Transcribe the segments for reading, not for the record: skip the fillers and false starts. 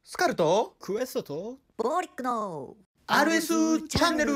スカルとクエストとボーリックの RS チャンネル。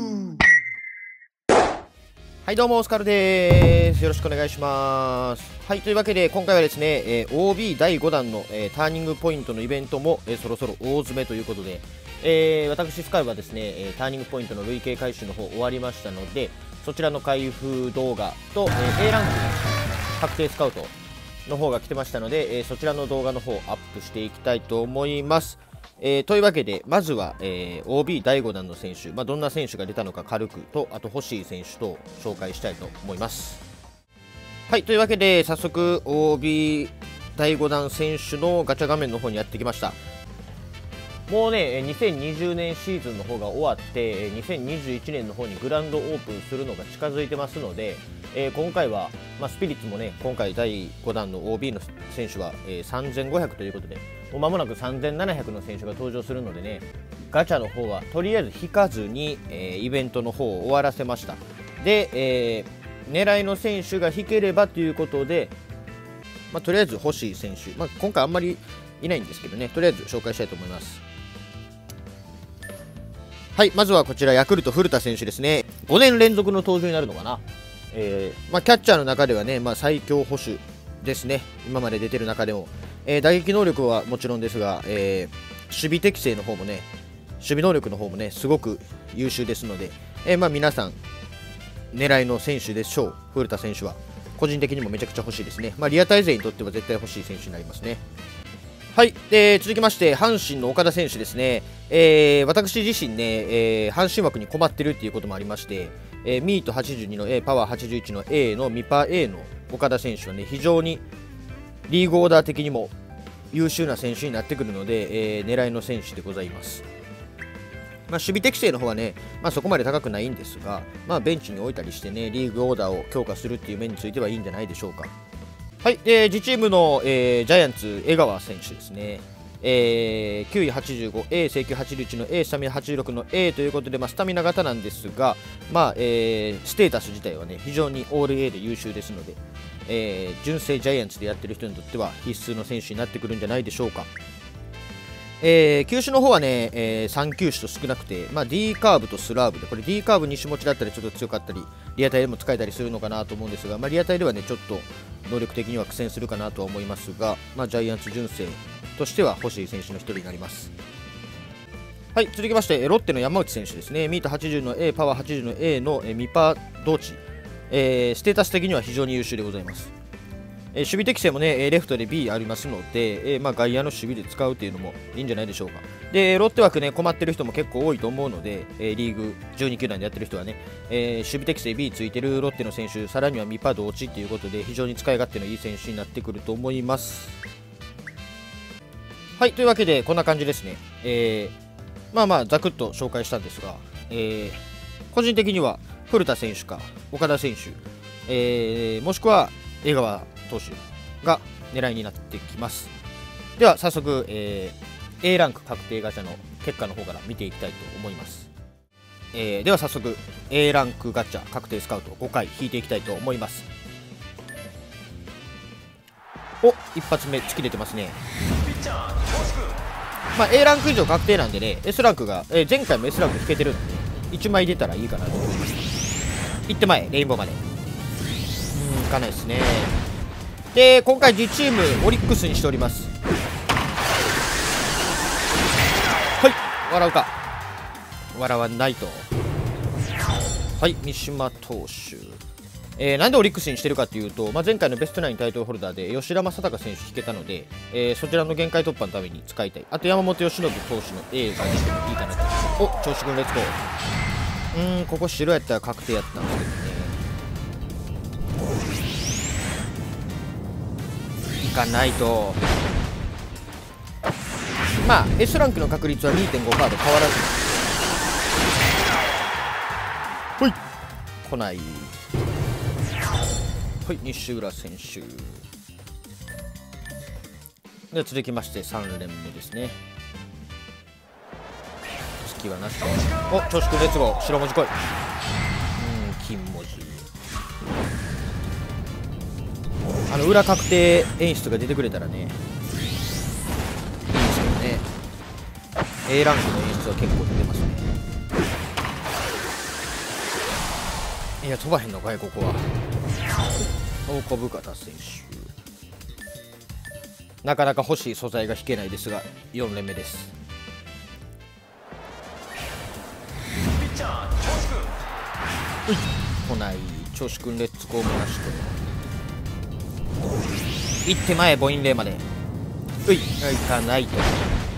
はいどうもスカルです。よろしくお願いします。はい、というわけで今回はですね、OB 第5弾の、ターニングポイントのイベントも、そろそろ大詰めということで、私スカルはですね、ターニングポイントの累計回収の方終わりましたので、そちらの開封動画と、A ランクの確定スカウトの方が来てましたので、そちらの動画の方アップしていきたいと思います。というわけでまずは、OB 第5弾の選手、どんな選手が出たのか軽くと、あと欲しい選手と紹介したいと思います。はい、というわけで早速 OB 第5弾選手のガチャ画面の方にやってきました。もうね2020年シーズンの方が終わって2021年の方にグランドオープンするのが近づいてますので、今回は、スピリッツもね今回第5弾の OB の選手は、3500ということで、もう間もなく3700の選手が登場するのでね、ガチャの方はとりあえず引かずに、イベントの方を終わらせました。で、狙いの選手が引ければということで、とりあえず欲しい選手、今回あんまりいないんですけどね、とりあえず紹介したいと思います。はい、まずはこちらヤクルト古田選手ですね。5年連続の登場になるのかな。キャッチャーの中ではね、最強捕手ですね、今まで出てる中でも。打撃能力はもちろんですが、守備適性の方もね、守備能力の方もね、すごく優秀ですので、皆さん、狙いの選手でしょう、古田選手は。個人的にもめちゃくちゃ欲しいですね。リアタイ勢にとっては絶対欲しい選手になりますね。はい、続きまして阪神の岡田選手ですね。私自身ね、阪神枠に困ってるっていうこともありまして、ミート82の A、パワー81の A のミパ A の岡田選手はね、非常にリーグオーダー的にも優秀な選手になってくるので、狙いの選手でございます。守備適性の方はね、そこまで高くないんですが、ベンチに置いたりしてね、リーグオーダーを強化するっていう面についてはいいんじゃないでしょうか。はい、自チームの、ジャイアンツ江川選手ですね。9位85、A 請求81の A、スタミナ86の A ということで、スタミナ型なんですが、ステータス自体はね、非常にオール A で優秀ですので、純正ジャイアンツでやってる人にとっては必須の選手になってくるんじゃないでしょうか。球種の方はね、3球種と少なくて、D カーブとスラーブで、これ D カーブ西持ちだったりちょっと強かったり、リアタイでも使えたりするのかなと思うんですが、リアタイではね、ちょっと能力的には苦戦するかなとは思いますが、ジャイアンツ純正としては欲しい選手の一人になります。はい、続きましてロッテの山内選手ですね。ミート80の A、パワー80の A のミパ同値、ステータス的には非常に優秀でございます。守備適性もね、レフトで B ありますので、外野の守備で使うっていうのもいいんじゃないでしょうか。で、ロッテ枠ね、困ってる人も結構多いと思うので、リーグ12球団でやってる人はね、守備適性 B ついてるロッテの選手、さらにはミパ同値っていうことで、非常に使い勝手のいい選手になってくると思います。はい、というわけで、こんな感じですね。ざくっと紹介したんですが、個人的には古田選手か岡田選手、もしくは江川投手が狙いになってきます。では早速、A ランク確定ガチャの結果の方から見ていきたいと思います。では早速 A ランクガチャ確定スカウト5回引いていきたいと思います。お、一発目突き出てますね。A ランク以上確定なんでね、 S ランクが、前回も S ランク引けてるので、1枚出たらいいかなと思います。行って前レインボーまでいかないですね。で、今回自チームオリックスにしております。はい、笑うか笑わないと。はい、三島投手、なんでオリックスにしてるかっていうと、前回のベストナインタイトルホルダーで吉田正尚選手引けたので、そちらの限界突破のために使いたい。あと山本由伸投手の A が出てもいいかなと。お、調子くんレッツゴー。ここ白やったら確定やったんですけどね、いかないと。S ランクの確率は 2.5% 変わらず。ほい、来ない。はい、西浦選手で、続きまして3連目ですね。月はなしで、お、調子くんレッツゴー。白文字来い。金文字。裏確定演出が出てくれたらね、いいですよね。 A ランクの演出は結構出てますね。いや飛ばへんのかいここは。大小深田選手、なかなか欲しい素材が引けないですが4連目です。来ない調子くんレッツゴーもなしと行って前母音霊までいかないと。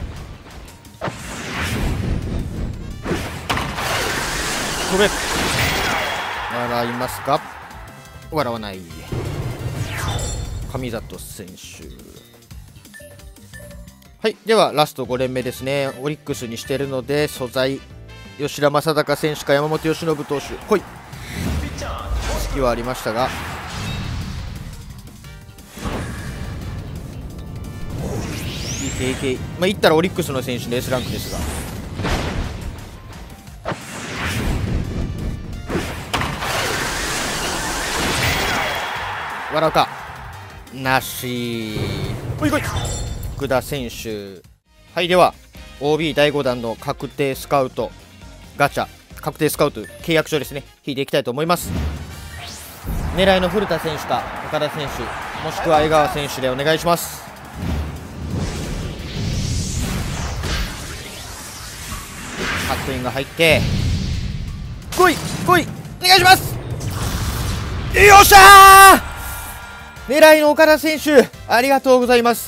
これ笑いますか。笑わない。上里選手、はい、ではラスト5連目ですね。オリックスにしているので素材吉田正尚選手か山本由伸投手来い。隙はありましたがいけ、いったらオリックスの選手の S ランクですが、笑うかなし。来い福田選手、はい、では OB 第5弾の確定スカウトガチャ確定スカウト契約書ですね、引いていきたいと思います。狙いの古田選手か岡田選手もしくは江川選手でお願いします。カットインが入って来いお願いします。よっしゃー、狙いの岡田選手ありがとうございます。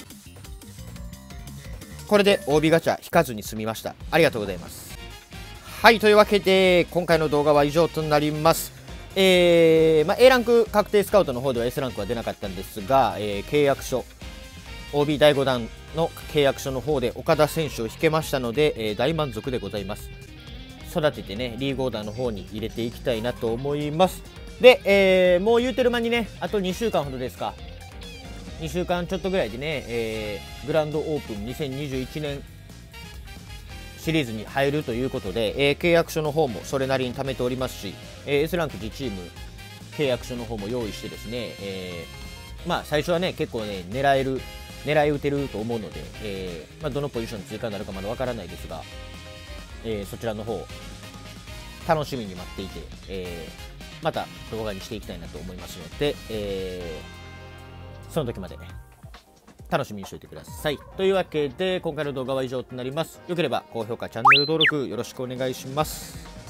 これで OB ガチャ引かずに済みました。ありがとうございます。はい、というわけで今回の動画は以上となります。A ランク確定スカウトの方では S ランクは出なかったんですが、契約書 OB 第5弾の契約書の方で岡田選手を引けましたので、大満足でございます。育ててねリーグオーダーの方に入れていきたいなと思います。で、もう言うてる間にねあと2週間ほどですか、2週間ちょっとぐらいでね、グランドオープン2021年シリーズに入るということで、契約書の方もそれなりに貯めておりますし、S ランク自チーム契約書の方も用意してですね、最初はね結構ね狙い撃てると思うので、どのポジション追加になるかまだわからないですが、そちらの方楽しみに待っていて、また動画にしていきたいなと思いますので、その時まで楽しみにしておいてください。というわけで今回の動画は以上となります。よければ高評価チャンネル登録よろしくお願いします。